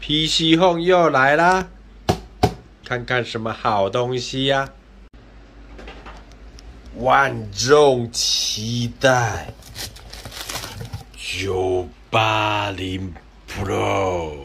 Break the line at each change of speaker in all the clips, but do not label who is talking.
PC Home 又来啦，看看什么好东西呀、万众期待980 Pro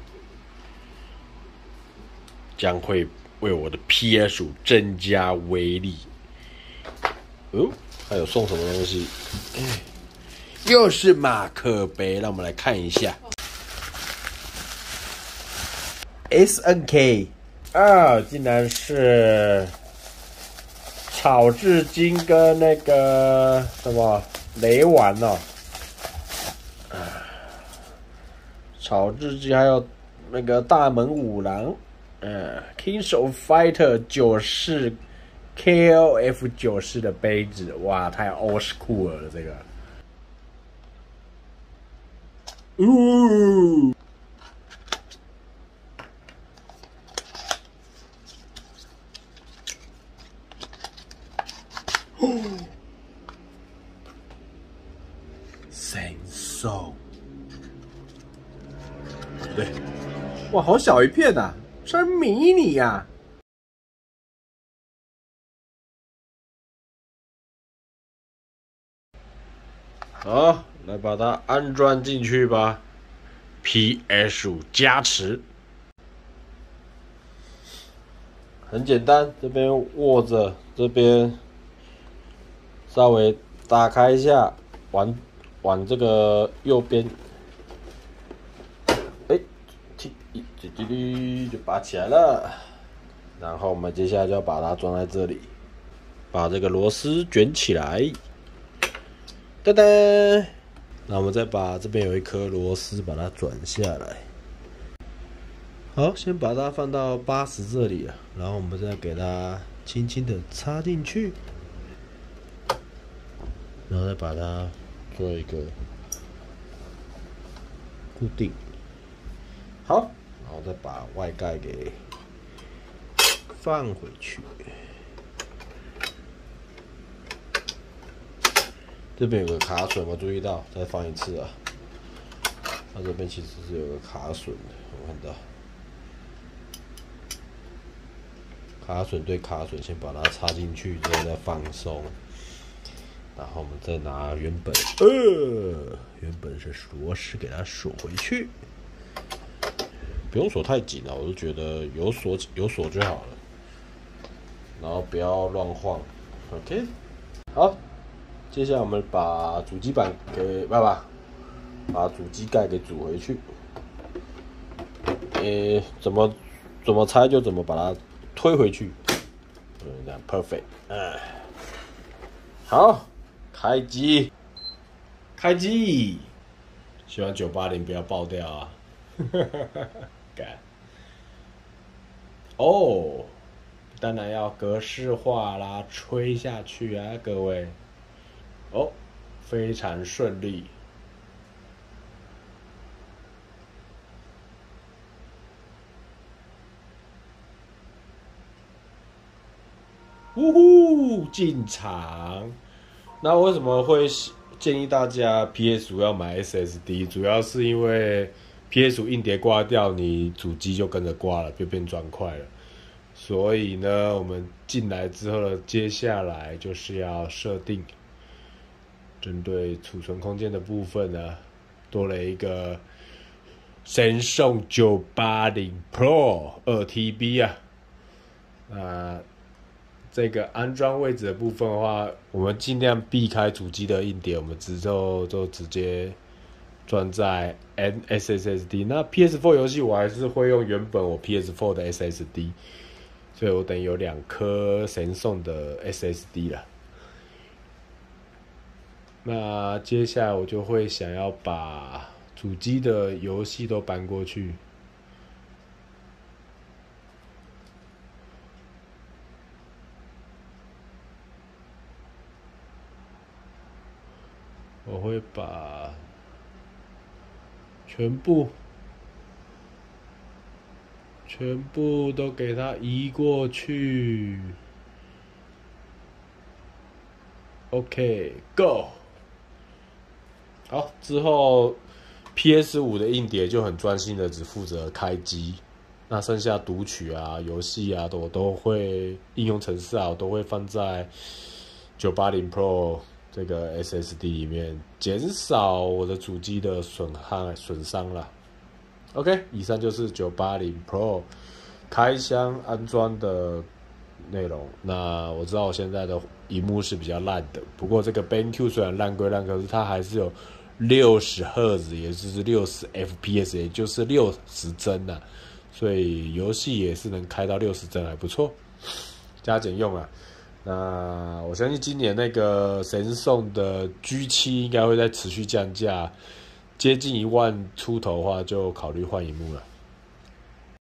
将会为我的 PS5 增加威力。哦，还有送什么东西？又是马克杯，让我们来看一下。SNK 啊，竟然是草雉金跟那个什么雷丸哦，草雉金还有那个大门五郎，Kings of Fighter 94 KLF 94的杯子，哇，太 old school 了这个。神兽，对，哇，好小一片啊，真迷你呀！好，来把它安装进去吧。PS5 加持，很简单，这边握着，这边稍微打开一下，往这个右边，就拔起来了。然后我们接下来就要把它装在这里，把这个螺丝卷起来。噔噔，那我们再把这边有一颗螺丝把它转下来。好，先把它放到80这里了，然后我们再给它轻轻的插进去，然后再把它做一个固定。好，然后再把外盖给放回去。这边有个卡榫，我注意到，再放一次啊。它这边其实是有个卡榫的，我看到。卡榫对卡榫，先把它插进去，之后再放松。然后我们再拿原本是螺丝给它锁回去。不用锁太紧了，我就觉得有锁就好了。然后不要乱晃 ，OK。好，接下来我们把主机板给把主机盖给组回去。怎么拆就怎么把它推回去。这样 perfect。好，开机。希望980不要爆掉啊！干。哦，当然要格式化啦，吹下去啊，各位。哦，非常顺利。呜呼，进场。那为什么会建议大家 PS5 要买 SSD？ 主要是因为 PS5 硬碟挂掉，你主机就跟着挂了，就变砖块了。所以呢，我们进来之后呢，接下来就是要设定，针对储存空间的部分呢，多了一个神送980 Pro 2TB 啊。这个安装位置的部分的话，我们尽量避开主机的硬碟，我们就直接装在 SSD。那 PS4 游戏我还是会用原本我 PS4 的 SSD， 所以我等于有2颗神送的 SSD 了。那接下来我就会想要把主机的游戏都搬过去。我会把全部都给它移过去。OK，Go。好，之后 PS5的硬碟就很专心的只负责开机，那剩下读取啊、游戏啊，我都会应用程式啊，我都会放在980 Pro 这个 SSD 里面，减少我的主机的损伤啦。OK， 以上就是980 Pro 开箱安装的内容。那我知道我现在的萤幕是比较烂的，不过这个 BenQ 虽然烂归烂，可是它还是有60赫兹，也就是60 FPS， 也就是60帧啊，所以游戏也是能开到60帧，还不错，加减用啊。那我相信今年那个神送的 G7 应该会再持续降价，接近1万出头的话，就考虑换萤幕了。